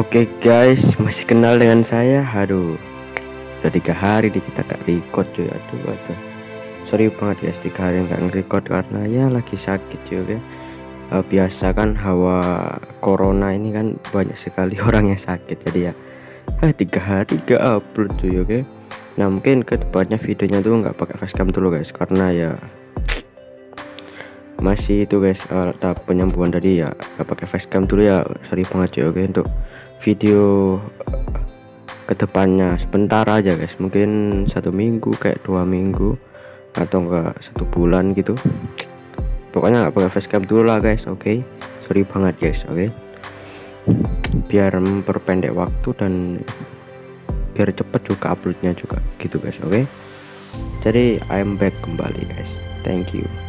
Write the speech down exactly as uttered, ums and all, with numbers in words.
Oke guys, masih kenal dengan saya. Aduh, udah tiga hari di kita gak record cuy. Aduh, aduh. Sorry banget guys, tiga hari nggak nge-record karena ya lagi sakit cuy. Oke. Eh, biasa kan hawa corona ini kan banyak sekali orang yang sakit, jadi ya eh, tiga hari gak upload cuy. Oke. Nah mungkin kedepannya videonya tuh nggak pakai facecam dulu guys, karena ya masih itu guys, uh, tahap penyembuhan tadi ya gak pakai facecam dulu ya. Sorry banget cuy. Oke, untuk video kedepannya sebentar aja guys, mungkin satu minggu kayak dua minggu atau enggak satu bulan gitu, pokoknya nggak pakai facecam dulu lah guys. Oke, okay? Sorry banget guys. Oke, okay? Biar memperpendek waktu dan biar cepet juga uploadnya juga gitu guys. Oke, okay? Jadi I'm back kembali guys, thank you.